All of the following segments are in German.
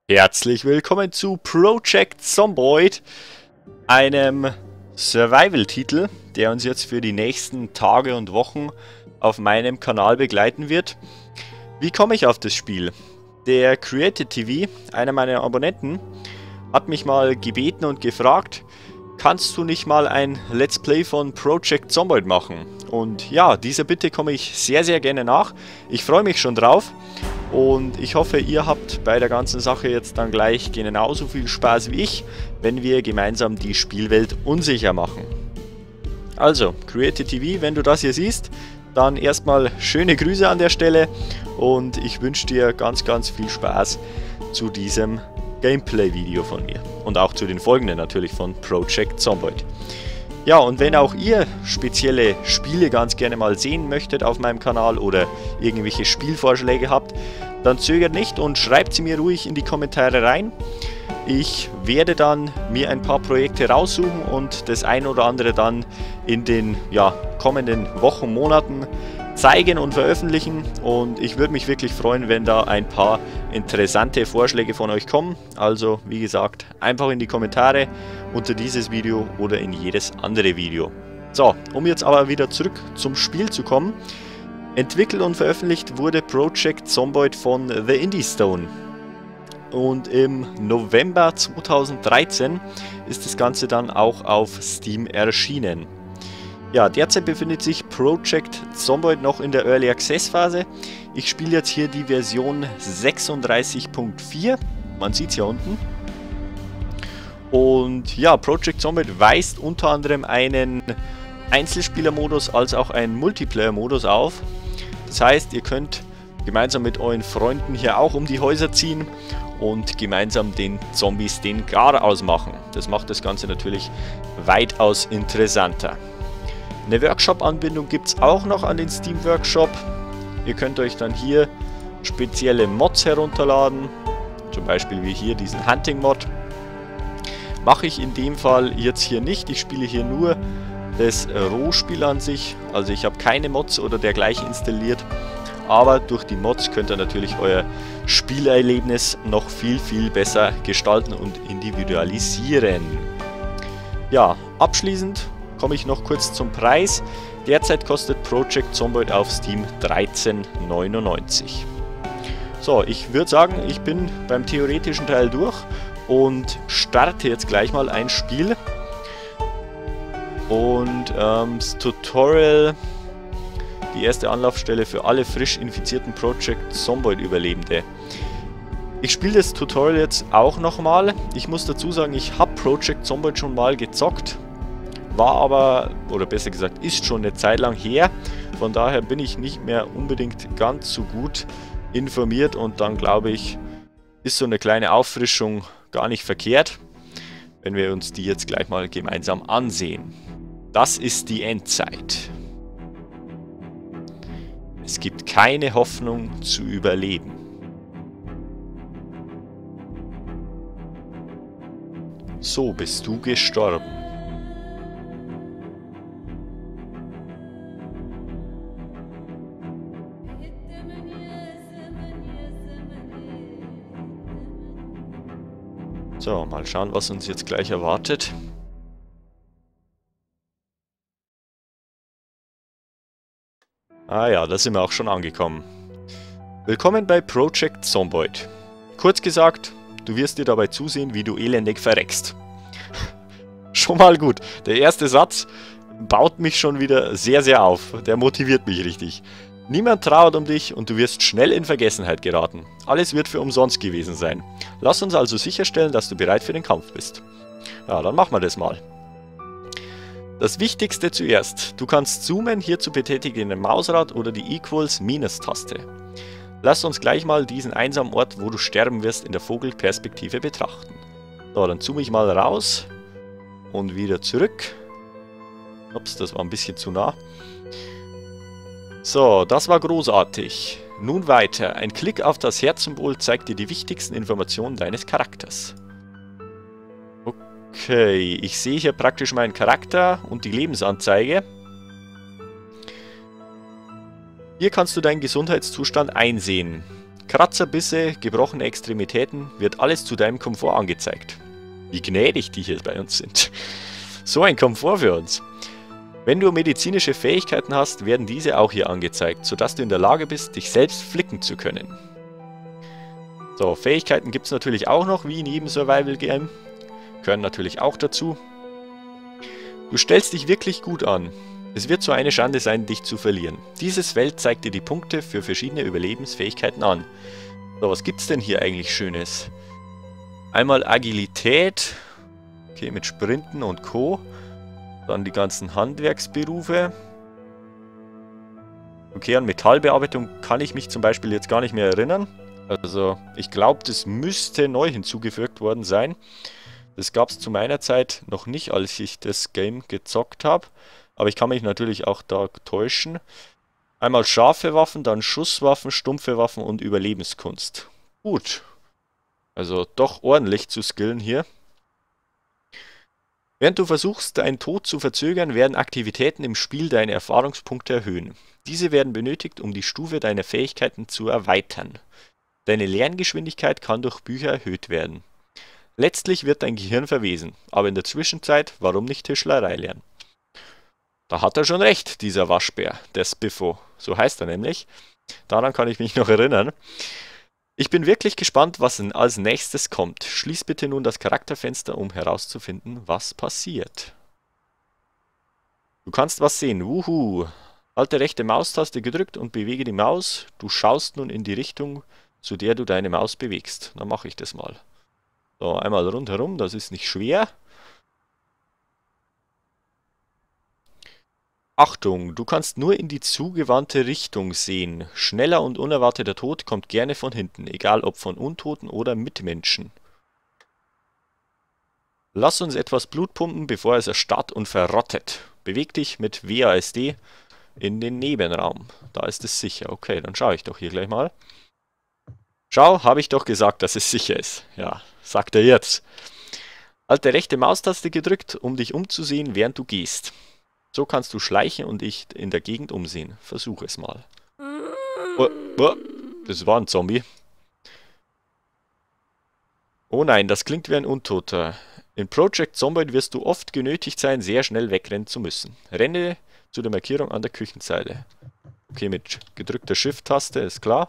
Herzlich willkommen zu Project Zomboid, einem Survival-Titel, der uns jetzt für die nächsten Tage und Wochen auf meinem Kanal begleiten wird. Wie komme ich auf das Spiel? Der Created TV, einer meiner Abonnenten, hat mich mal gebeten und gefragt, kannst du nicht mal ein Let's Play von Project Zomboid machen? Und ja, dieser Bitte komme ich sehr, sehr gerne nach. Ich freue mich schon drauf. Und ich hoffe, ihr habt bei der ganzen Sache jetzt dann gleich genauso viel Spaß wie ich, wenn wir gemeinsam die Spielwelt unsicher machen. Also, Created TV, wenn du das hier siehst, dann erstmal schöne Grüße an der Stelle und ich wünsche dir ganz, ganz viel Spaß zu diesem Gameplay-Video von mir. Und auch zu den folgenden natürlich von Project Zomboid. Ja, und wenn auch ihr spezielle Spiele ganz gerne mal sehen möchtet auf meinem Kanal oder irgendwelche Spielvorschläge habt, dann zögert nicht und schreibt sie mir ruhig in die Kommentare rein. Ich werde dann mir ein paar Projekte raussuchen und das ein oder andere dann in den kommenden Wochen, Monaten zeigen und veröffentlichen. Und ich würde mich wirklich freuen, wenn da ein paar interessante Vorschläge von euch kommen. Also wie gesagt, einfach in die Kommentare unter dieses Video oder in jedes andere Video. So, um jetzt aber wieder zurück zum Spiel zu kommen. Entwickelt und veröffentlicht wurde Project Zomboid von The Indie Stone. Und im November 2013 ist das Ganze dann auch auf Steam erschienen. Ja, derzeit befindet sich Project Zomboid noch in der Early Access Phase. Ich spiele jetzt hier die Version 36.4. Man sieht es hier unten. Und ja, Project Zomboid weist unter anderem einen Einzelspielermodus als auch einen Multiplayer-Modus auf. Das heißt, ihr könnt gemeinsam mit euren Freunden hier auch um die Häuser ziehen und gemeinsam den Zombies den Garaus machen. Das macht das Ganze natürlich weitaus interessanter. Eine Workshop-Anbindung gibt es auch noch an den Steam Workshop. Ihr könnt euch dann hier spezielle Mods herunterladen, zum Beispiel wie hier diesen Hunting-Mod. Mache ich in dem Fall jetzt hier nicht, ich spiele hier nur das Rohspiel an sich, also ich habe keine Mods oder dergleichen installiert, aber durch die Mods könnt ihr natürlich euer Spielerlebnis noch viel, viel besser gestalten und individualisieren. Ja, abschließend komme ich noch kurz zum Preis. Derzeit kostet Project Zomboid auf Steam 13,99 €. So, ich würde sagen, ich bin beim theoretischen Teil durch und starte jetzt gleich mal ein Spiel. Und das Tutorial, die erste Anlaufstelle für alle frisch infizierten Project Zomboid Überlebende. Ich spiele das Tutorial jetzt auch nochmal. Ich muss dazu sagen, ich habe Project Zomboid schon mal gezockt. War aber, oder besser gesagt, ist schon eine Zeit lang her. Von daher bin ich nicht mehr unbedingt ganz so gut informiert und dann glaube ich, ist so eine kleine Auffrischung gar nicht verkehrt, wenn wir uns die jetzt gleich mal gemeinsam ansehen. Das ist die Endzeit. Es gibt keine Hoffnung zu überleben. So bist du gestorben. So, mal schauen, was uns jetzt gleich erwartet. Ah ja, da sind wir auch schon angekommen. Willkommen bei Project Zomboid. Kurz gesagt, du wirst dir dabei zusehen, wie du elendig verreckst. Schon mal gut. Der erste Satz baut mich schon wieder sehr, sehr auf. Der motiviert mich richtig. Niemand trauert um dich und du wirst schnell in Vergessenheit geraten. Alles wird für umsonst gewesen sein. Lass uns also sicherstellen, dass du bereit für den Kampf bist. Ja, dann machen wir das mal. Das Wichtigste zuerst. Du kannst zoomen, hierzu betätige den Mausrad oder die Equals-Minus-Taste. Lass uns gleich mal diesen einsamen Ort, wo du sterben wirst, in der Vogelperspektive betrachten. So, dann zoome ich mal raus und wieder zurück. Ups, das war ein bisschen zu nah. So, das war großartig. Nun weiter. Ein Klick auf das Herzsymbol zeigt dir die wichtigsten Informationen deines Charakters. Okay, ich sehe hier praktisch meinen Charakter und die Lebensanzeige. Hier kannst du deinen Gesundheitszustand einsehen. Kratzer, Bisse, gebrochene Extremitäten, wird alles zu deinem Komfort angezeigt. Wie gnädig die hier bei uns sind. So ein Komfort für uns. Wenn du medizinische Fähigkeiten hast, werden diese auch hier angezeigt, sodass du in der Lage bist, dich selbst flicken zu können. So, Fähigkeiten gibt es natürlich auch noch, wie in jedem Survival-Game. Gehören natürlich auch dazu. Du stellst dich wirklich gut an. Es wird so eine Schande sein, dich zu verlieren. Dieses Feld zeigt dir die Punkte für verschiedene Überlebensfähigkeiten an. So, was gibt's denn hier eigentlich Schönes? Einmal Agilität. Okay, mit Sprinten und Co. Dann die ganzen Handwerksberufe. Okay, an Metallbearbeitung kann ich mich zum Beispiel jetzt gar nicht mehr erinnern. Also, ich glaube, das müsste neu hinzugefügt worden sein. Das gab es zu meiner Zeit noch nicht, als ich das Game gezockt habe. Aber ich kann mich natürlich auch da täuschen. Einmal scharfe Waffen, dann Schusswaffen, stumpfe Waffen und Überlebenskunst. Gut. Also doch ordentlich zu skillen hier. Während du versuchst, deinen Tod zu verzögern, werden Aktivitäten im Spiel deine Erfahrungspunkte erhöhen. Diese werden benötigt, um die Stufe deiner Fähigkeiten zu erweitern. Deine Lerngeschwindigkeit kann durch Bücher erhöht werden. Letztlich wird dein Gehirn verwesen, aber in der Zwischenzeit, warum nicht Tischlerei lernen? Da hat er schon recht, dieser Waschbär, der Spiffo. So heißt er nämlich. Daran kann ich mich noch erinnern. Ich bin wirklich gespannt, was als nächstes kommt. Schließ bitte nun das Charakterfenster, um herauszufinden, was passiert. Du kannst was sehen. Wuhu. Halte rechte Maustaste gedrückt und bewege die Maus. Du schaust nun in die Richtung, zu der du deine Maus bewegst. Dann mache ich das mal. So, einmal rundherum, das ist nicht schwer. Achtung, du kannst nur in die zugewandte Richtung sehen. Schneller und unerwarteter Tod kommt gerne von hinten, egal ob von Untoten oder Mitmenschen. Lass uns etwas Blut pumpen, bevor es erstarrt und verrottet. Beweg dich mit WASD in den Nebenraum. Da ist es sicher. Okay, dann schaue ich doch hier gleich mal. Schau, habe ich doch gesagt, dass es sicher ist. Ja, sagt er jetzt. Halte rechte Maustaste gedrückt, um dich umzusehen, während du gehst. So kannst du schleichen und dich in der Gegend umsehen. Versuch es mal. Oh, oh, das war ein Zombie. Oh nein, das klingt wie ein Untoter. In Project Zomboid wirst du oft genötigt sein, sehr schnell wegrennen zu müssen. Renne zu der Markierung an der Küchenzeile. Okay, mit gedrückter Shift-Taste, ist klar.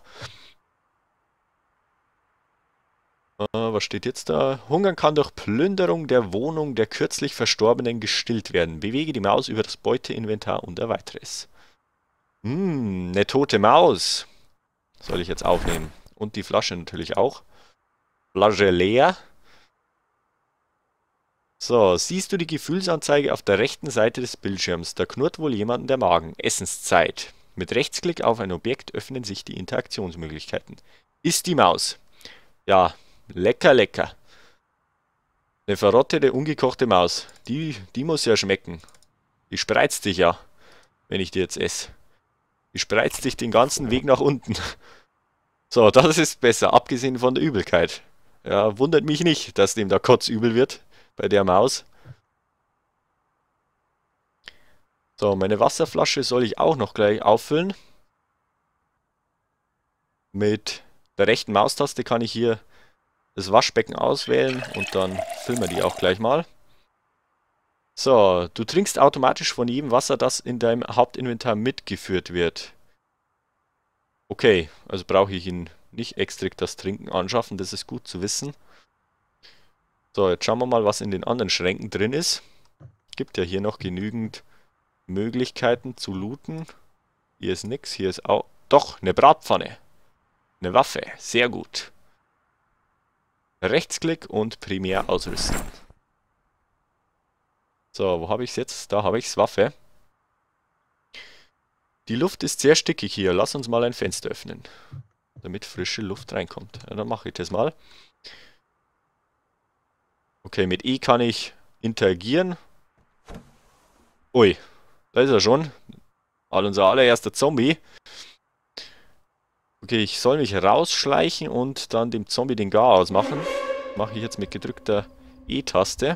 Was steht jetzt da? Hungern kann durch Plünderung der Wohnung der kürzlich Verstorbenen gestillt werden. Bewege die Maus über das Beuteinventar und erweitere es. Eine tote Maus. Soll ich jetzt aufnehmen. Und die Flasche natürlich auch. Flasche leer. So, siehst du die Gefühlsanzeige auf der rechten Seite des Bildschirms? Da knurrt wohl jemandem der Magen. Essenszeit. Mit Rechtsklick auf ein Objekt öffnen sich die Interaktionsmöglichkeiten. Ist die Maus. Ja. Lecker, lecker. Eine verrottete, ungekochte Maus. Die muss ja schmecken. Die spreizt dich ja, wenn ich die jetzt esse. Die spreizt dich den ganzen Weg nach unten. So, das ist besser, abgesehen von der Übelkeit. Ja, wundert mich nicht, dass dem da kotzübel wird, bei der Maus. So, meine Wasserflasche soll ich auch noch gleich auffüllen. Mit der rechten Maustaste kann ich hier das Waschbecken auswählen und dann füllen wir die auch gleich mal. So, du trinkst automatisch von jedem Wasser, das in deinem Hauptinventar mitgeführt wird. Okay, also brauche ich ihn nicht extra das Trinken anschaffen, das ist gut zu wissen. So, jetzt schauen wir mal, was in den anderen Schränken drin ist. Gibt ja hier noch genügend Möglichkeiten zu looten. Hier ist nichts, hier ist auch... Doch, eine Bratpfanne. Eine Waffe, sehr gut. Rechtsklick und primär ausrüsten. So, wo habe ich es jetzt? Da habe ich es, Waffe. Die Luft ist sehr stickig hier. Lass uns mal ein Fenster öffnen, damit frische Luft reinkommt. Ja, dann mache ich das mal. Okay, mit E kann ich interagieren. Ui, da ist er schon. Unser allererster Zombie. Okay, ich soll mich rausschleichen und dann dem Zombie den Garaus machen. Mache ich jetzt mit gedrückter E-Taste.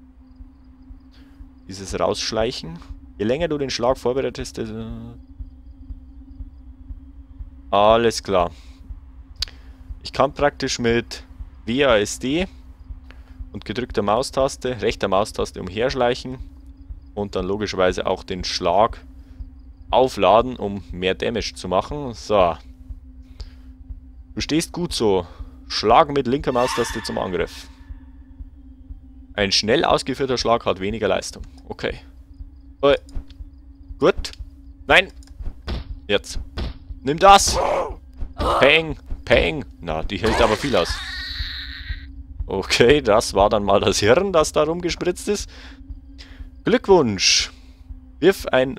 Dieses Rausschleichen. Je länger du den Schlag vorbereitest, alles klar. Ich kann praktisch mit WASD und gedrückter Maustaste, rechter Maustaste umherschleichen und dann logischerweise auch den Schlag aufladen, um mehr Damage zu machen. So. Du stehst gut so. Schlag mit linker Maustaste zum Angriff. Ein schnell ausgeführter Schlag hat weniger Leistung. Okay. Gut. Nein. Jetzt. Nimm das. Peng. Peng. Na, die hält aber viel aus. Okay, das war dann mal das Hirn, das da rumgespritzt ist. Glückwunsch. Wirf einen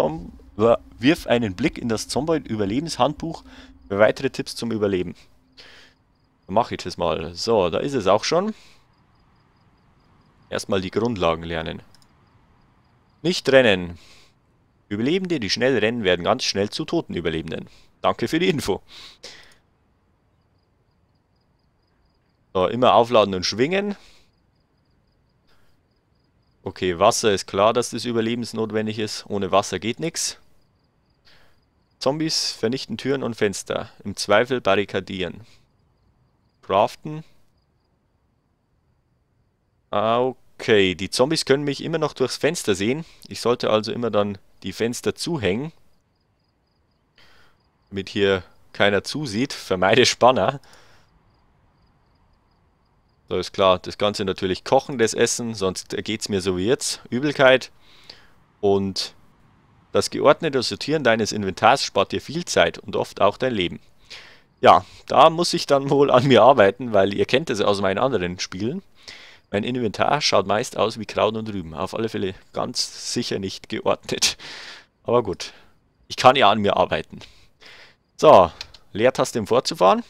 Blick in das Zomboid-Überlebenshandbuch für weitere Tipps zum Überleben. Dann mache ich das mal. So, da ist es auch schon. Erstmal die Grundlagen lernen. Nicht rennen. Überlebende, die schnell rennen, werden ganz schnell zu toten Überlebenden. Danke für die Info. So, immer aufladen und schwingen. Okay, Wasser ist klar, dass das überlebensnotwendig ist. Ohne Wasser geht nichts. Zombies vernichten Türen und Fenster. Im Zweifel barrikadieren. Craften. Okay, die Zombies können mich immer noch durchs Fenster sehen. Ich sollte also immer dann die Fenster zuhängen. Damit hier keiner zusieht. Vermeide Spanner. So ist klar, das Ganze natürlich kochen, das Essen, sonst geht es mir so wie jetzt. Übelkeit. Und das geordnete Sortieren deines Inventars spart dir viel Zeit und oft auch dein Leben. Ja, da muss ich dann wohl an mir arbeiten, weil ihr kennt es aus meinen anderen Spielen. Mein Inventar schaut meist aus wie Kraut und Rüben. Auf alle Fälle ganz sicher nicht geordnet. Aber gut, ich kann ja an mir arbeiten. So, Leertaste um fortzufahren.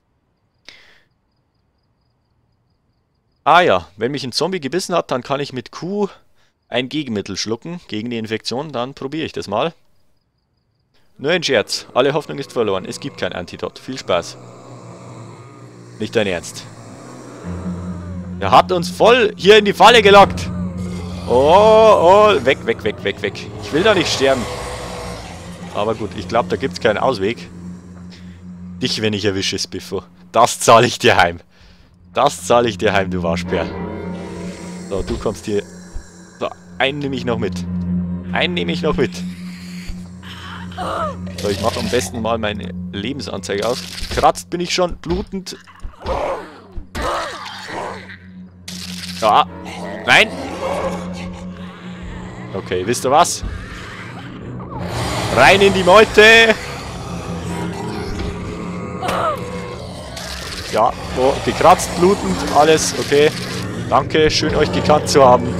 Ah ja, wenn mich ein Zombie gebissen hat, dann kann ich mit Q ein Gegenmittel schlucken gegen die Infektion. Dann probiere ich das mal. Nur ein Scherz. Alle Hoffnung ist verloren. Es gibt kein Antidot. Viel Spaß. Nicht dein Ernst. Er hat uns voll hier in die Falle gelockt. Oh, oh. Weg, weg, weg, weg, weg. Ich will da nicht sterben. Aber gut, ich glaube, da gibt es keinen Ausweg. Dich, wenn ich erwische, Spiffo. Das zahle ich dir heim. Das zahle ich dir heim, du Waschbär. So, du kommst hier. So, einen nehme ich noch mit. Einen nehme ich noch mit. So, ich mache am besten mal meine Lebensanzeige aus. Kratzt bin ich schon, blutend. Ja, nein. Okay, wisst ihr was? Rein in die Meute. Ja, oh, gekratzt, blutend, alles, okay. Danke, schön euch gekannt zu haben.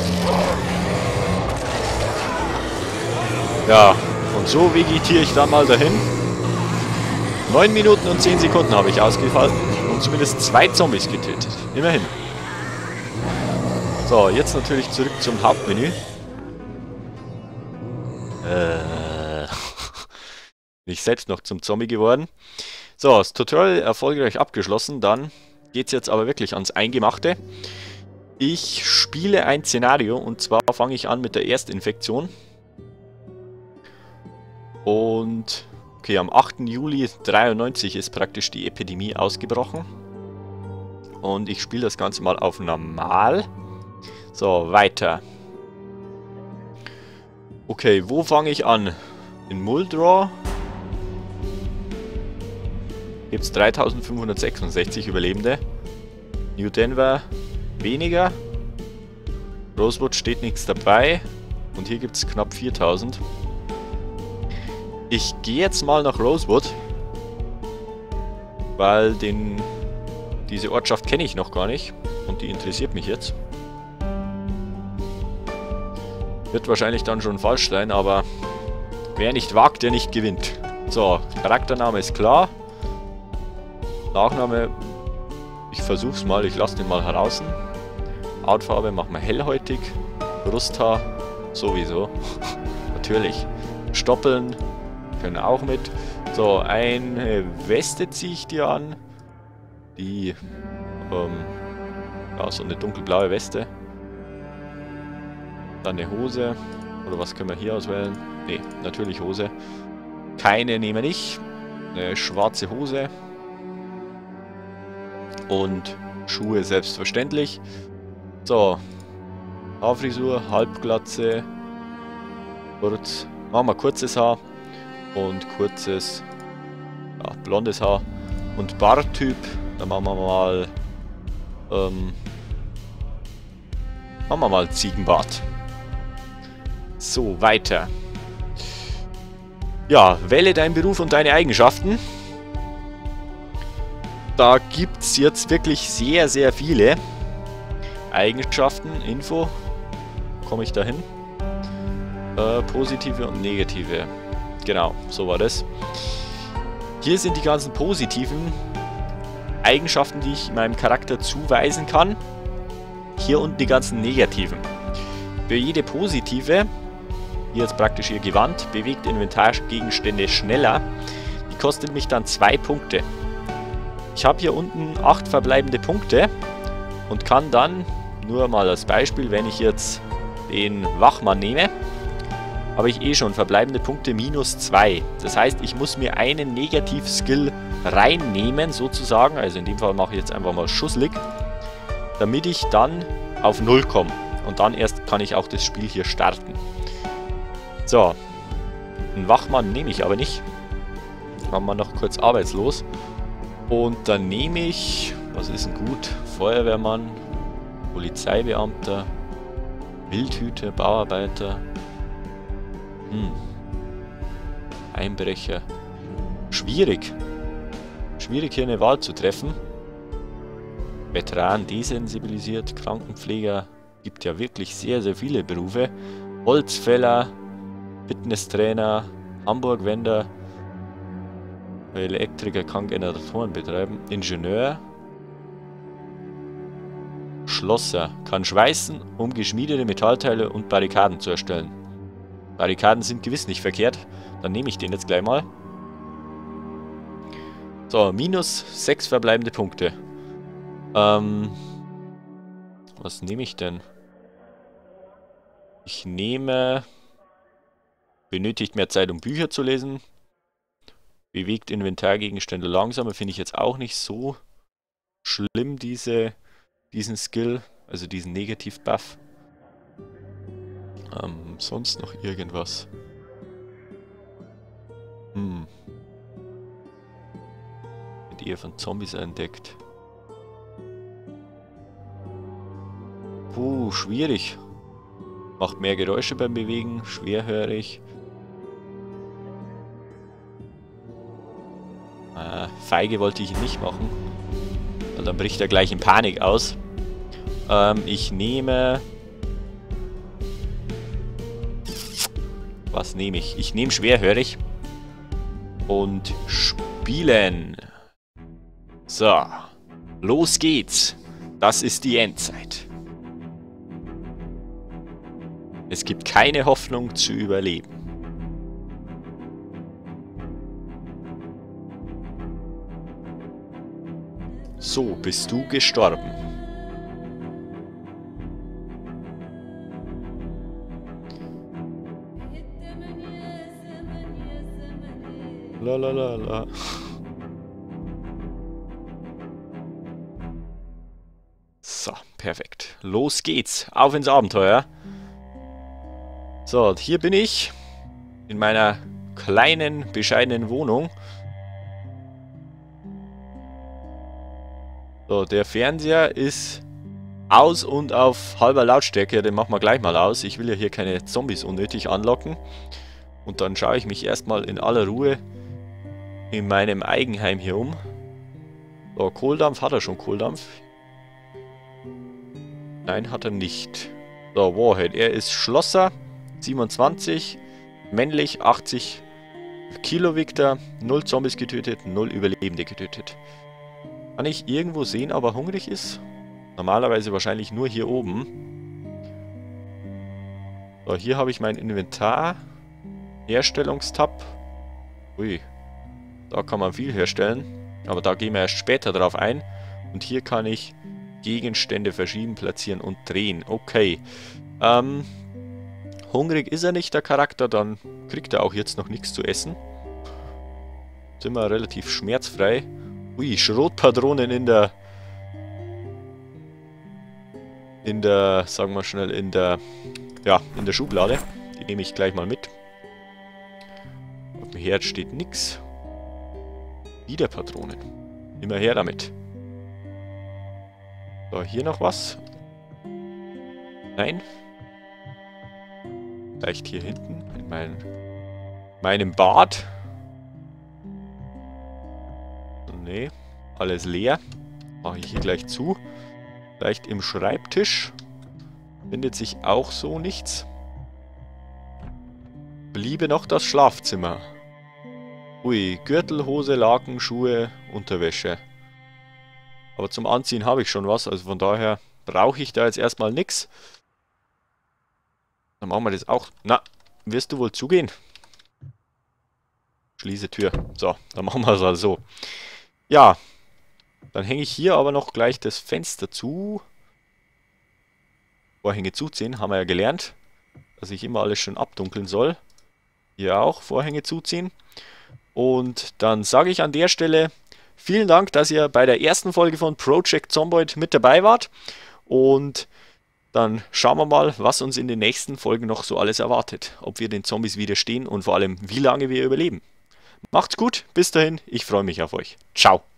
Ja, und so vegetiere ich dann mal dahin. 9 Minuten und 10 Sekunden habe ich ausgehalten und zumindest 2 Zombies getötet. Immerhin. So, jetzt natürlich zurück zum Hauptmenü. Bin ich selbst noch zum Zombie geworden. So, das Tutorial erfolgreich abgeschlossen. Dann geht es jetzt aber wirklich ans Eingemachte. Ich spiele ein Szenario und zwar fange ich an mit der Erstinfektion. Und okay, am 8. Juli 93 ist praktisch die Epidemie ausgebrochen. Und ich spiele das Ganze mal auf normal. So, weiter. Okay, wo fange ich an? In Muldraw gibt es 3566 Überlebende. New Denver weniger. Rosewood steht nichts dabei. Und hier gibt es knapp 4000. Ich gehe jetzt mal nach Rosewood. Weil diese Ortschaft kenne ich noch gar nicht. Und die interessiert mich jetzt. Wird wahrscheinlich dann schon falsch sein, aber wer nicht wagt, der nicht gewinnt. So, Charaktername ist klar. Nachname, ich versuch's mal, ich lasse den mal heraus. Hautfarbe machen wir hellhäutig. Brusthaar sowieso. Natürlich. Stoppeln können auch mit. So, eine Weste ziehe ich dir an. Die, ja, so eine dunkelblaue Weste. Dann eine Hose. Oder was können wir hier auswählen? Ne, natürlich Hose. Keine nehmen wir nicht. Eine schwarze Hose. Und Schuhe selbstverständlich. So. Haarfrisur, Halbglatze. Kurz. Machen wir kurzes Haar. Und kurzes, ja, blondes Haar. Und Barttyp. Dann machen wir mal Ziegenbart. So, weiter. Ja, wähle deinen Beruf und deine Eigenschaften. Da gibt es jetzt wirklich sehr, sehr viele Eigenschaften. Info. Komme ich da hin? Positive und negative. Genau, so war das. Hier sind die ganzen positiven Eigenschaften, die ich meinem Charakter zuweisen kann. Hier unten die ganzen negativen. Für jede positive, hier jetzt praktisch ihr Gewand, bewegt Inventargegenstände schneller. Die kostet mich dann 2 Punkte. Ich habe hier unten 8 verbleibende Punkte und kann dann, nur mal als Beispiel, wenn ich jetzt den Wachmann nehme, habe ich eh schon verbleibende Punkte -2. Das heißt, ich muss mir einen Negativ-Skill reinnehmen, sozusagen. Also in dem Fall mache ich jetzt einfach mal schusslig, damit ich dann auf 0 komme. Und dann erst kann ich auch das Spiel hier starten. So, einen Wachmann nehme ich aber nicht. Machen wir noch kurz arbeitslos. Und dann nehme ich, was ist denn gut? Feuerwehrmann, Polizeibeamter, Wildhüter, Bauarbeiter, Einbrecher. Schwierig. Schwierig hier eine Wahl zu treffen. Veteran desensibilisiert, Krankenpfleger. Gibt ja wirklich sehr, sehr viele Berufe. Holzfäller, Fitnesstrainer, Hamburgwender, Elektriker kann Generatoren betreiben. Ingenieur. Schlosser kann schweißen, um geschmiedete Metallteile und Barrikaden zu erstellen. Barrikaden sind gewiss nicht verkehrt. Dann nehme ich den jetzt gleich mal. So, -6 verbleibende Punkte. Was nehme ich denn? Ich nehme... Benötigt mehr Zeit, um Bücher zu lesen. Bewegt Inventargegenstände langsamer. Finde ich jetzt auch nicht so schlimm, diesen Skill. Also diesen Negativ-Buff. Sonst noch irgendwas? Wird eher von Zombies entdeckt. Schwierig. Macht mehr Geräusche beim Bewegen. Schwerhörig. Feige wollte ich ihn nicht machen. Weil dann bricht er gleich in Panik aus. Ich nehme... Was nehme ich? Ich nehme schwerhörig. Und spielen. So. Los geht's. Das ist die Endzeit. Es gibt keine Hoffnung zu überleben. So bist du gestorben. La la la la. So, perfekt. Los geht's. Auf ins Abenteuer. So, hier bin ich. In meiner kleinen, bescheidenen Wohnung. So, der Fernseher ist aus und auf halber Lautstärke. Den machen wir gleich mal aus. Ich will ja hier keine Zombies unnötig anlocken. Und dann schaue ich mich erstmal in aller Ruhe in meinem Eigenheim hier um. So, Kohldampf. Hat er schon Kohldampf? Nein, hat er nicht. So, Warhead. Er ist Schlosser. 27. Männlich. 80 Kilo wiegt er. 0 Zombies getötet. 0 Überlebende getötet. Kann ich irgendwo sehen, ob er hungrig ist? Normalerweise wahrscheinlich nur hier oben. So, hier habe ich mein Inventar. Herstellungstab. Ui. Da kann man viel herstellen. Aber da gehen wir erst später drauf ein. Und hier kann ich Gegenstände verschieben, platzieren und drehen. Okay. Hungrig ist er nicht, der Charakter. Dann kriegt er auch jetzt noch nichts zu essen. Sind wir relativ schmerzfrei. Ui, Schrotpatronen in der in der, sagen wir schnell, in der Schublade. Die nehme ich gleich mal mit. Auf dem Herd steht nichts. Wieder Patronen. Immer her damit. So, hier noch was. Nein. Vielleicht hier hinten in meinem Bad. Nee, alles leer. Mache ich hier gleich zu. Vielleicht im Schreibtisch. Findet sich auch so nichts. Bliebe noch das Schlafzimmer. Ui, Gürtel, Hose, Laken, Schuhe, Unterwäsche. Aber zum Anziehen habe ich schon was, also von daher brauche ich da jetzt erstmal nichts. Dann machen wir das auch. Na, wirst du wohl zugehen? Schließe Tür. So, dann machen wir es also so. Ja, dann hänge ich hier aber noch gleich das Fenster zu. Vorhänge zuziehen, haben wir ja gelernt, dass ich immer alles schön abdunkeln soll. Hier auch Vorhänge zuziehen. Und dann sage ich an der Stelle vielen Dank, dass ihr bei der ersten Folge von Project Zomboid mit dabei wart. Und dann schauen wir mal, was uns in den nächsten Folgen noch so alles erwartet. Ob wir den Zombies widerstehen und vor allem, wie lange wir überleben. Macht's gut, bis dahin, ich freue mich auf euch. Ciao.